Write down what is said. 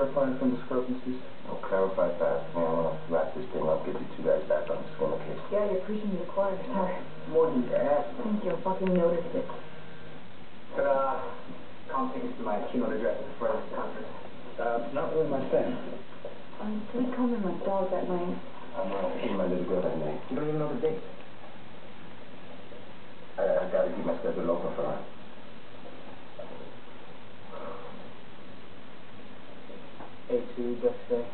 clarifying some discrepancies? I'll clarify fast, man. I want to wrap this thing up, get you two guys back on the skin, okay? Yeah, you're preaching to the choir, sorry. More than you asked. Thank you, I fucking noticed it. Ta-da! Can't take us to my keynote address at the Friday conference. Not really my thing. Can we come in my dog that night? I'm seeing my little girl that night. You don't even know the date. I gotta keep my schedule open for her. A2, just say.